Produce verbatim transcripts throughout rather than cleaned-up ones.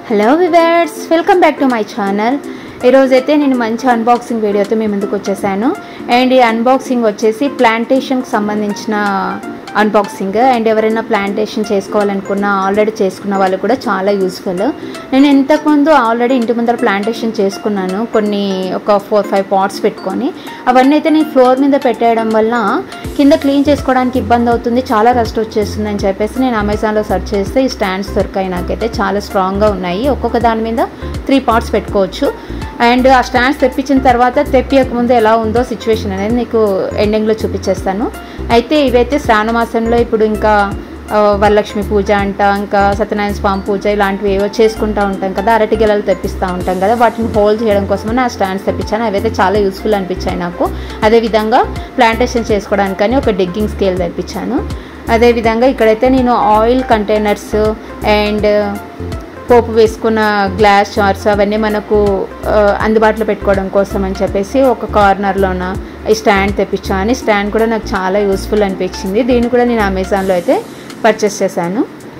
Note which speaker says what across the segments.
Speaker 1: Hello viewers, welcome back to my channel. ఈరోజైతే నేను మంచి అన్బాక్సింగ్ వీడియోతో మీ ముందుకు వచ్చేసాను. అండ్ ఈ అన్బాక్సింగ్ వచ్చేసి ప్లాంటేషన్కి సంబంధించిన అన్బాక్సింగ్. అండ్ ఎవరైనా ప్లాంటేషన్ చేసుకోవాలనుకున్నా ఆల్రెడీ చేసుకున్న వాళ్ళు కూడా చాలా యూస్ఫుల్. నేను ఇంతకుముందు ఆల్రెడీ ఇంటి ముందర ప్లాంటేషన్ చేసుకున్నాను, కొన్ని ఒక ఫోర్ ఫైవ్ పాట్స్ పెట్టుకొని. అవన్నీ అయితే నేను ఫ్లోర్ మీద పెట్టేయడం వల్ల కింద క్లీన్ చేసుకోవడానికి ఇబ్బంది అవుతుంది, చాలా రస్ట్ వచ్చేస్తుంది అని చెప్పేసి నేను అమెజాన్లో సెర్చ్ చేస్తే ఈ స్టాండ్స్ దొరికాయి. నాకైతే చాలా స్ట్రాంగ్గా ఉన్నాయి, ఒక్కొక్క దాని మీద త్రీ పార్ట్స్ పెట్టుకోవచ్చు. అండ్ ఆ స్టాండ్స్ తెప్పించిన తర్వాత తెప్పియకముందు ఎలా ఉందో సిచ్యువేషన్ అనేది నీకు ఎండింగ్లో చూపించేస్తాను. అయితే ఇవైతే శ్రావణ మాసంలో ఇప్పుడు ఇంకా వరలక్ష్మి పూజ అంట, ఇంకా సత్యనారాయణ స్వామి పూజ ఇలాంటివి ఏవో చేసుకుంటూ ఉంటాం కదా, అరటి గెలలు తెప్పిస్తూ ఉంటాం కదా, వాటిని హోల్డ్ చేయడం కోసమని ఆ స్టాండ్స్ తెప్పించాను. అవైతే చాలా యూస్ఫుల్ అనిపించాయి నాకు. అదేవిధంగా ప్లాంటేషన్ చేసుకోవడానికని ఒక డిగ్గింగ్ స్కేల్ తెప్పించాను. అదేవిధంగా ఇక్కడైతే నేను ఆయిల్ కంటైనర్స్ అండ్ పోపు వేసుకున్న గ్లాస్ జార్స్ అవన్నీ మనకు అందుబాటులో పెట్టుకోవడం కోసం అని చెప్పేసి ఒక కార్నర్లోన ఈ స్టాండ్ తెప్పించాను. స్టాండ్ కూడా నాకు చాలా యూస్ఫుల్ అనిపించింది. దీన్ని కూడా నేను అమెజాన్లో అయితే పర్చేస్ చేశాను.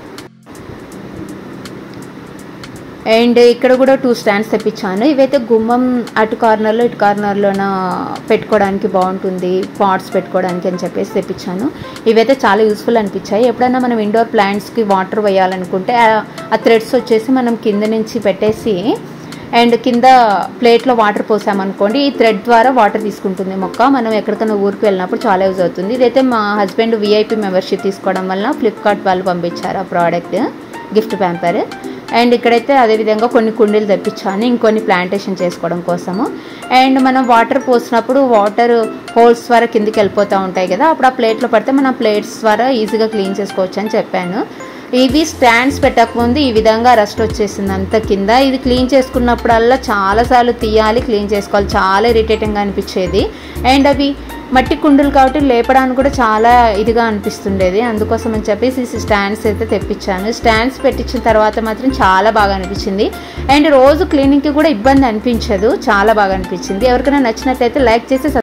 Speaker 1: అండ్ ఇక్కడ కూడా టూ స్టాండ్స్ తెప్పించాను. ఇవైతే గుమ్మం అటు కార్నర్లో ఇటు కార్నర్లోన పెట్టుకోవడానికి బాగుంటుంది, పాట్స్ పెట్టుకోవడానికి అని చెప్పేసి తెప్పించాను. ఇవైతే చాలా యూస్ఫుల్ అనిపించాయి. ఎప్పుడైనా మనం ఇండోర్ ప్లాంట్స్కి వాటర్ వేయాలనుకుంటే ఆ థ్రెడ్స్ వచ్చేసి మనం కింద నుంచి పెట్టేసి అండ్ కింద ప్లేట్లో వాటర్ పోసామనుకోండి, ఈ థ్రెడ్ ద్వారా వాటర్ తీసుకుంటుంది మొక్క. మనం ఎక్కడికైనా ఊరికి వెళ్ళినప్పుడు చాలా యూజ్ అవుతుంది. ఇదైతే మా హస్బెండ్ విఐపి మెంబర్షిప్ తీసుకోవడం వల్ల ఫ్లిప్కార్ట్ వాళ్ళు పంపించారు ఆ ప్రోడక్ట్, గిఫ్ట్ ప్యాంపర్. అండ్ ఇక్కడైతే అదేవిధంగా కొన్ని కుండీలు తెప్పించాను ఇంకొన్ని ప్లాంటేషన్ చేసుకోవడం కోసము. అండ్ మనం వాటర్ పోసినప్పుడు వాటర్ హోల్స్ ద్వారా కిందికి వెళ్ళిపోతూ ఉంటాయి కదా, అప్పుడు ఆ ప్లేట్లో పడితే మనం ప్లేట్స్ ద్వారా ఈజీగా క్లీన్ చేసుకోవచ్చు అని చెప్పాను. ఇవి స్టాండ్స్ పెట్టకముందు ఈ విధంగా రస్ట్ వచ్చేసింది అంత కింద. ఇది క్లీన్ చేసుకున్నప్పుడల్లా చాలాసార్లు తీయాలి, క్లీన్ చేసుకోవాలి, చాలా ఇరిటేటింగ్గా అనిపించేది. అండ్ అవి మట్టి కుండలు కాబట్టి లేపడానికి కూడా చాలా ఇదిగా అనిపిస్తుండేది. అందుకోసం అని చెప్పేసి స్టాండ్స్ అయితే తెప్పించాను. స్టాండ్స్ పెట్టించిన తర్వాత మాత్రం చాలా బాగా అనిపించింది. అండ్ రోజు క్లీనింగ్కి కూడా ఇబ్బంది అనిపించదు, చాలా బాగా అనిపించింది. ఎవరికైనా నచ్చినట్లయితే లైక్ చేసి